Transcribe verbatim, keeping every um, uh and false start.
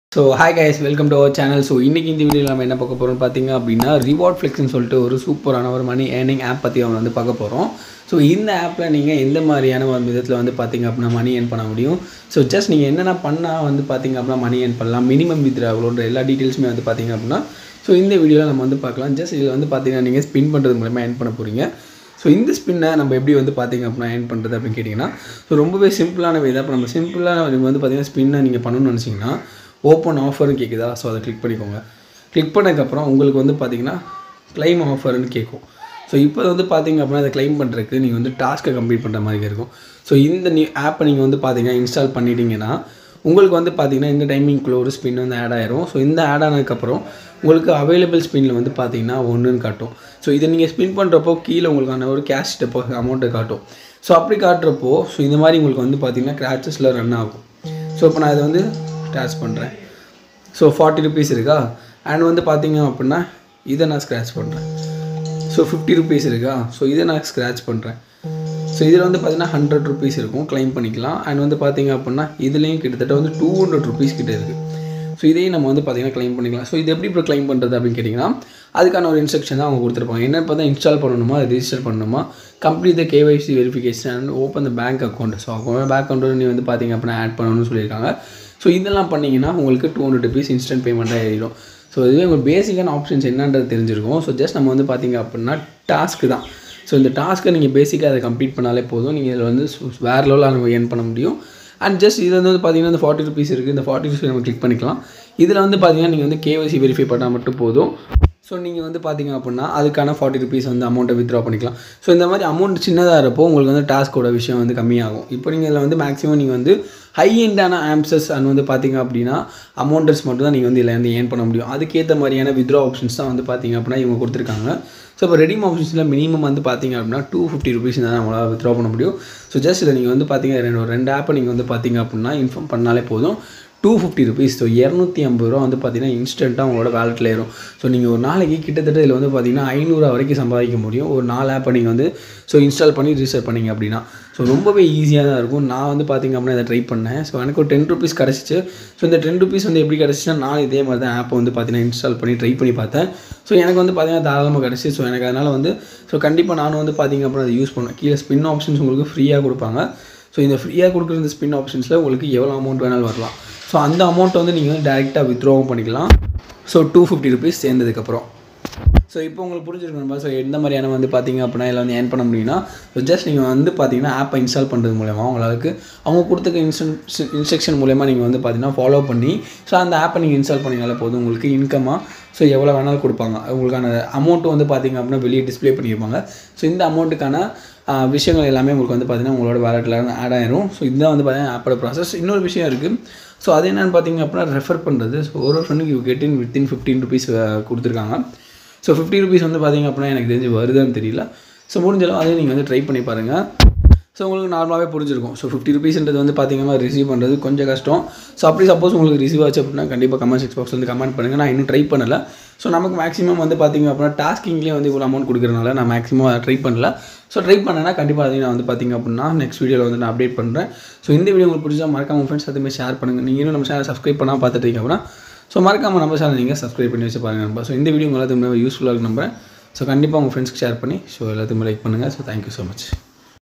So hi guys, welcome to our channel. So இன்னைக்கு இந்த வீடியோல நம்ம என்ன பார்க்க போறோம் பாத்தீங்க அப்படினா reward flex னு சொல்லிட்டு ஒரு சூப்பரான ஒரு மணி earning app பத்தி நம்ம வந்து பார்க்க போறோம். So இந்த appல நீங்க எந்த மாதிரியான ஒரு விதத்துல வந்து பாத்தீங்க அப்படினா மணி earn பண்ண முடியும். So just நீங்க என்னென்ன பண்ணா வந்து பாத்தீங்க அப்படினா மணி earn பண்ணலாம். மினிமம் withdrawal எல்லா டீடைல்ஸ்மே வந்து பாத்தீங்க அப்படினா so இந்த வீடியோல நம்ம வந்து பார்க்கலாம். just இதுல வந்து பாத்தீங்கன்னா நீங்க ஸ்பின் பண்றது மூலமா earn பண்ண போறீங்க. So இந்த ஸ்பின்னை நம்ம எப்படி வந்து பாத்தீங்க அப்படினா earn பண்றது அப்படி கேட்டிங்கனா so ரொம்பவே சிம்பிளான வே தான். இப்ப நம்ம சிம்பிளா வந்து பாத்தீங்கன்னா ஸ்பின்னை நீங்க பண்ணனும்னு நினைச்சீங்கன்னா open offer னு கேக்குதா சோ அத கிளிக் பண்ணிக்கோங்க. கிளிக் பண்ணதுக்கு அப்புறம் உங்களுக்கு வந்து பாத்தீங்கன்னா claim offer னு கேக்கும். சோ இப்போ வந்து பாத்தீங்க அப்படினா அத claim பண்றதுக்கு நீங்க வந்து டாஸ்கை கம்ப்ளீட் பண்ற மாதிரி இருக்கும். சோ இந்த ஆப்பை நீங்க வந்து பாத்தீங்கன்னா இன்ஸ்டால் பண்ணிட்டீங்கன்னா உங்களுக்கு வந்து பாத்தீங்கன்னா இந்த டைமிங்க்குள்ள ஒரு ஸ்பின் வந்து ஆட் ஆயிரும். சோ இந்த ஆட் ஆனதுக்கு அப்புறம் உங்களுக்கு அவைலபிள் ஸ்பின்ல வந்து பாத்தீங்கன்னா ஒன்று னு காட்டும். சோ இத நீங்க ஸ்பின் பண்றப்போ கீழ உங்களுக்கான ஒரு கேஷ் டெபாசிட் அமௌண்ட் காட்டும். சோ அப்படி காட்றப்போ சோ இந்த மாதிரி உங்களுக்கு வந்து பாத்தீங்கன்னா கிராச்சஸ்ல ரன் ஆகும். சோ இப்போ நான் இத வந்து ஸ்க்ராட்ச் பண்றேன். சோ forty rupees இருக்கா and வந்து பாத்தீங்க அப்படினா இத நான் ஸ்க்ராட்ச் பண்றேன். சோ fifty rupees இருக்கா சோ இத நான் ஸ்க்ராட்ச் பண்றேன். சோ இதுல வந்து பாத்தீங்கன்னா one hundred rupees இருக்கும் claim பண்ணிக்கலாம் and வந்து பாத்தீங்க அப்படினா இதுலயும் கிட்டத்தட்ட வந்து two hundred rupees கிட்ட இருக்கு. சோ இதையும் நம்ம வந்து பாத்தீங்கன்னா claim பண்ணிக்கலாம். சோ இது எப்படி இப்போ claim பண்றது அப்படி கேட்டிங்கனா அதுக்கான ஒரு இன்ஸ்ட்ரக்ஷன் தான் அவங்க கொடுத்திருப்பாங்க. என்ன பார்த்தா இன்ஸ்டால் பண்ணனுமா ரெஜிஸ்டர் பண்ணனுமா complete the K Y C verification and open the bank account. So அவங்க பேங்க் அக்கவுண்ட் நீ வந்து பாத்தீங்க அப்படினா ஆட் பண்ணனும்னு சொல்லிருக்காங்க. சோ இதெல்லாம் பண்ணீங்கனா உங்களுக்கு two hundred rupees இன்ஸ்டன்ட் பேமெண்டா ஏறிடும். சோ இதுவே ஒரு பேசிக்கான ஆப்ஷன்ஸ் என்னன்றது தெரிஞ்சிருக்கும். சோ ஜஸ்ட் நம்ம வந்து பாத்தீங்க அப்படினா டாஸ்க் தான். சோ இந்த டாஸ்கை நீங்க பேசிக்கா அதை கம்ப்ளீட் பண்ணாலே போதும். நீங்க இதுல வந்து வேற லெவல்ல நம்ம earn பண்ண முடியும். and just இது வந்து பாத்தீங்கன்னா இந்த forty rupees இருக்கு. இந்த forty rupees நம்ம கிளிக் பண்ணிக்கலாம். இதுல வந்து பாத்தீங்கன்னா நீங்க வந்து K Y C வெரிஃபை பண்ணா மட்டும் போதும். சோ நீங்க வந்து பாத்தீங்க அப்படினா அதுக்கான forty rupees வந்து அமௌண்ட்டை withdraw பண்ணிக்கலாம். சோ இந்த மாதிரி அமௌண்ட் சின்னதா இருப்போ உங்களுக்கு வந்து டாஸ்கோட விஷயம் வந்து கம்மியாகும். இப்போ நீங்க இதுல வந்து மேக்ஸिमम நீங்க வந்து ஹை எண்டான ஆம்ப்ஸஸ் and வந்து பாத்தீங்க அப்படினா அமௌண்ட்ஸ் மட்டும் தான் நீங்க வந்து இதுல இருந்து earn பண்ண முடியும். அதுக்கு ஏத்த மாதிரியான withdraw ஆப்ஷன்ஸ் தான் வந்து பாத்தீங்க அப்படினா இவங்க கொடுத்திருக்காங்க. சோ இப்போ ரெடீம் ஆப்ஷன்ஸ்ல மினிமம் வந்து பாத்தீங்க அப்படினா two hundred fifty rupees தான் நம்மளால withdraw பண்ண முடியும். சோ ஜஸ்ட் இத நீங்க வந்து பாத்தீங்க ரெண்டு ரெண்டு ஆப் நீங்க வந்து பாத்தீங்க அப்படினா இன்ஃபார்ம் பண்ணாலே போதும் two hundred fifty rupees. So இருநூற்று ஐம்பது ரூபாய் வந்து பார்த்தீங்கன்னா இன்ஸ்டண்ட்டாக உங்களோட வேலெட்டில் ஏறும். ஸோ நீங்கள் ஒரு நாளைக்கு கிட்டத்தட்ட இதில் வந்து பார்த்தீங்கன்னா ஐநூறு வரைக்கும் சம்பாதிக்க முடியும். ஒரு நாலு ஆப்பை நீங்கள் வந்து ஸோ இன்ஸ்டால் பண்ணி ரிஜிஸ்டர் பண்ணிங்க அப்படின்னா ஸோ ரொம்பவே ஈஸியாக தான் இருக்கும். நான் வந்து பார்த்திங்க அப்படின்னா இதை ட்ரை பண்ணேன். ஸோ எனக்கு ஒரு டென் ருபீஸ் கிடச்சிச்சு. ஸோ இந்த டென் ருபீஸ் வந்து எப்படி கிடச்சிச்சுன்னா நான் இதே மாதிரி தான் ஆப்பை வந்து பார்த்தீங்கன்னா இன்ஸ்டால் பண்ணி ட்ரை பண்ணி பார்த்தேன். ஸோ எனக்கு வந்து பார்த்தீங்கன்னா தாராளமாக கிடச்சி. ஸோ எனக்கு அதனால் வந்து ஸோ கண்டிப்பாக நானும் வந்து பார்த்திங்க அப்படின்னா அதை யூஸ் பண்ணுவேன். கீழே ஸ்பின் ஆப்ஷன்ஸ் உங்களுக்கு ஃப்ரீயாக கொடுப்பாங்க. ஸோ இந்த ஃப்ரீயாக கொடுக்குற இந்த ஸ்பின் ஆப்ஷன்ஸில் உங்களுக்கு எவ்வளோ அமௌண்ட் வேணாலும் வரலாம். ஸோ அந்த அமௌண்ட்டை வந்து நீங்கள் வந்து டேரெக்டாக வித்ட்ராவும் பண்ணிக்கலாம். ஸோ டூ ஃபிஃப்டி ருபீஸ் சேர்ந்ததுக்கப்புறம் ஸோ இப்போ உங்களுக்கு புரிஞ்சிருக்கணும்பா. ஸோ எந்த மாதிரியான வந்து பார்த்தீங்க அப்படின்னா இதில் வந்து ஏர்ன் பண்ண முடியும்னா ஸோ ஜஸ்ட் நீங்கள் வந்து பார்த்தீங்கன்னா ஆப்பை இன்ஸ்டால் பண்ணுறது மூலமா உங்களுக்கு அவங்க கொடுத்துக்க இன்ஸ்டன் இன்ஸ்ட்ரக்ஷன் மூலமா நீங்கள் வந்து பார்த்தீங்கன்னா ஃபாலோ பண்ணி ஸோ அந்த ஆப்பை நீங்கள் இன்ஸ்டால் பண்ணிங்கனாலே போதும் உங்களுக்கு இன்கமாக ஸோ எவ்வளோ வேணாலும் கொடுப்பாங்க. உங்களுக்கான அமௌண்ட்டும் வந்து பார்த்தீங்க அப்படின்னா வெளியே டிஸ்பிளே பண்ணியிருப்பாங்க. ஸோ இந்த அமௌண்ட்டுக்கான விஷயங்கள் எல்லாமே உங்களுக்கு வந்து பார்த்தீங்கன்னா உங்களோட வேலெட்டில் ஆட் ஆயிரும். ஸோ இதுதான் வந்து பார்த்தீங்கன்னா ஆப்போட ப்ராசஸ். இன்னொரு விஷயம் இருக்குது. ஸோ அது என்னென்னு பார்த்தீங்க அப்படின்னா ரெஃபர் பண்ணுறது. ஸோ ஒரு ஃப்ரெண்டுக்கு you get in within fifteen rupees கொடுத்துருக்காங்க. ஸோ ஃபிஃப்டி ருபீஸ் வந்து பார்த்தீங்க அப்படின்னா எனக்கு தெரிஞ்சு வருதான்னு தெரியல. ஸோ முடிஞ்சாலும் அதையும் நீங்கள் வந்து ட்ரை பண்ணி பாருங்கள். ஸோ உங்களுக்கு நார்மலாகவே புரிஞ்சிருக்கும். ஸோ ஃபிஃப்டி ருபீஸ்ன்றது வந்து பார்த்தீங்கன்னா ரிசீவ் பண்ணுறது கொஞ்சம் கஷ்டம். ஸோ அப்படி சப்போஸ் உங்களுக்கு ரிசீவ் ஆச்சு அப்படின்னா கண்டிப்பாக கமெண்ட் செக்ஸ் பாக்ஸ் வந்து கமெண்ட் பண்ணுங்கள். நான் இன்னும் ட்ரை பண்ணலை. ஸோ நமக்கு மேக்ஸிமம் வந்து பார்த்தீங்க அப்படின்னா டாஸ்கிங்லேயே வந்து இவ்வளோ அமௌண்ட் கொடுக்குறதுனால நான் மேக்ஸிமம் அதை ட்ரை பண்ணல. ஸோ ட்ரை பண்ணேன்னா கண்டிப்பாக அதையும் நான் வந்து பார்த்தீங்க அப்படின்னா நெக்ஸ்ட் வீடியோவில் வந்து நான் அப்டேட் பண்ணுறேன். ஸோ இந்த வீடியோ உங்களுக்கு பிடிச்சா மறக்காம உங்கள் ஃப்ரெண்ட்ஸ் அதுமாதிரி ஷேர் பண்ணுங்கள். நீங்கள் இன்னும் நம்ம சேனல் சப்ஸ்கிரைப் பண்ணால் பார்த்துட்டீங்க அப்படின்னா ஸோ மறக்காம நம்ம சேனல் நீங்கள் சப்ஸ்கிரைப் பண்ணி வச்சு பாருங்கள் நம்ப. ஸோ இந்த வீடியோ எல்லாத்துக்குமே யூஸ்ஃபுல்லாக இருக்கு நம்புறேன். ஸோ கண்டிப்பாக உங்கள் ஃப்ரெண்ட்ஸ்க்கு ஷேர் பண்ணி ஸோ எல்லாத்துக்குமே லைக் பண்ணுங்கள். So thank you so much.